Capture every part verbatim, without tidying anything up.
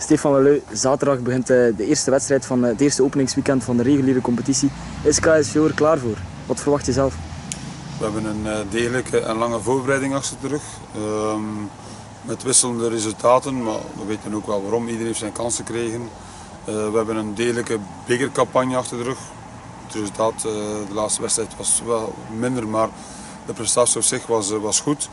Stefan Welleu, zaterdag begint de eerste wedstrijd van het eerste openingsweekend van de reguliere competitie. Is K S V er klaar voor? Wat verwacht je zelf? We hebben een degelijke en lange voorbereiding achter de rug. Um, met wisselende resultaten, maar we weten ook wel waarom. Iedereen heeft zijn kans gekregen. Uh, we hebben een degelijke bekercampagne achter de rug. Het resultaat, uh, de laatste wedstrijd was wel minder, maar de prestatie op zich was, was goed.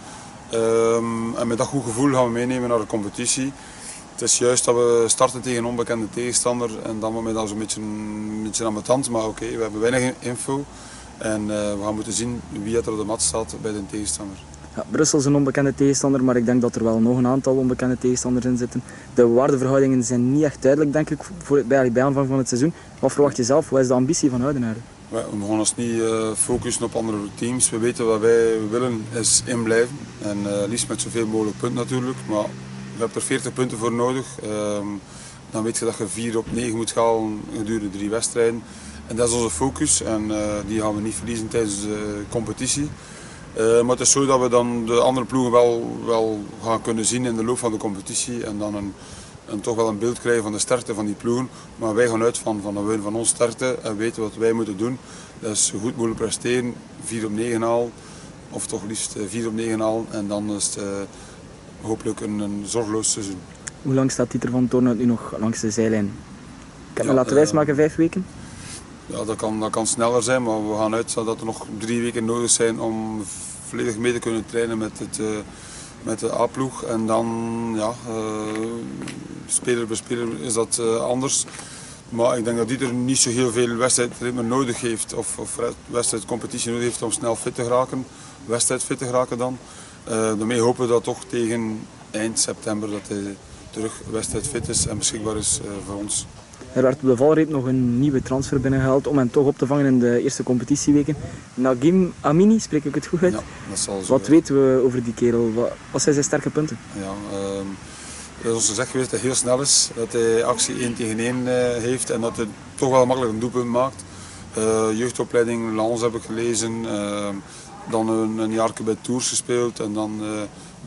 Um, en met dat goed gevoel gaan we meenemen naar de competitie. Het is juist dat we starten tegen een onbekende tegenstander en dan wordt dat zo'n beetje, een beetje ambetant, maar oké, okay, we hebben weinig info en uh, we gaan moeten zien wie er op de mat staat bij de tegenstander. Ja, Brussel is een onbekende tegenstander, maar ik denk dat er wel nog een aantal onbekende tegenstanders in zitten. De waardeverhoudingen zijn niet echt duidelijk, denk ik, voor, bij, bij aanvang van het seizoen. Wat verwacht je zelf? Wat is de ambitie van Oudenaarde? We gaan ons niet uh, focussen op andere teams. We weten wat wij willen is inblijven en uh, liefst met zoveel mogelijk punten natuurlijk. Maar je hebt er veertig punten voor nodig. Uh, dan weet je dat je vier op negen moet halen gedurende drie wedstrijden. En dat is onze focus en uh, die gaan we niet verliezen tijdens de competitie. Uh, maar het is zo dat we dan de andere ploegen wel, wel gaan kunnen zien in de loop van de competitie en dan een, een, toch wel een beeld krijgen van de sterkte van die ploegen. Maar wij gaan uit van, van de win van ons sterkte en weten wat wij moeten doen. Dat is zo goed mogelijk presteren, vier op negen halen, of toch liefst vier op negen halen en dan is het uh, hopelijk een, een zorgeloos seizoen. Hoe lang staat Dieter van Toornout nu nog langs de zijlijn? Ik heb ja, me laten uh, wijsmaken, vijf weken? Ja, dat kan, dat kan sneller zijn, maar we gaan uit dat er nog drie weken nodig zijn om volledig mee te kunnen trainen met, het, uh, met de A-ploeg. En dan, ja, uh, speler bij speler is dat uh, anders. Maar ik denk dat Dieter niet zo heel veel wedstrijdritme nodig heeft, of, of wedstrijdcompetitie nodig heeft om snel fit te geraken, wedstrijd fit te geraken dan. Uh, daarmee hopen we dat toch tegen eind september dat hij terug wedstrijd fit is en beschikbaar is uh, voor ons. Er werd op de valreep nog een nieuwe transfer binnengehaald om hem toch op te vangen in de eerste competitieweken. Nagim Amini, spreek ik het goed uit? Ja, dat zal zo. Wat weten we over die kerel? Wat, wat zijn zijn sterke punten? Ja, uh, het is ons gezegd geweest dat hij heel snel is, dat hij actie één tegen één uh, heeft en dat hij toch wel makkelijk een doelpunt maakt. Uh, jeugdopleiding Lans heb ik gelezen, uh, dan een, een jaar bij Tours gespeeld en dan uh,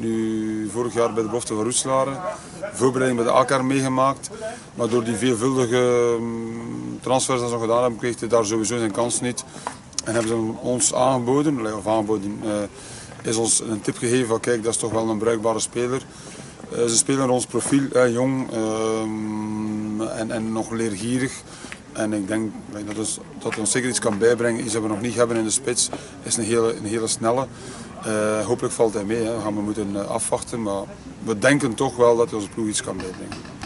nu vorig jaar bij de belofte van Roeselare. Voorbereiding bij de A K R meegemaakt, maar door die veelvuldige transfers die ze nog gedaan hebben, kreeg hij daar sowieso zijn kans niet. En hebben ze ons aangeboden, of aangeboden, uh, is ons een tip gegeven van kijk, dat is toch wel een bruikbare speler. Uh, ze spelen naar ons profiel, uh, jong uh, en, en nog leergierig. En ik denk dat, is, dat ons zeker iets kan bijbrengen, iets dat we nog niet hebben in de spits, is een hele, een hele snelle. Uh, hopelijk valt hij mee, hè. We gaan we moeten uh, afwachten, maar we denken toch wel dat hij onze ploeg iets kan bijbrengen.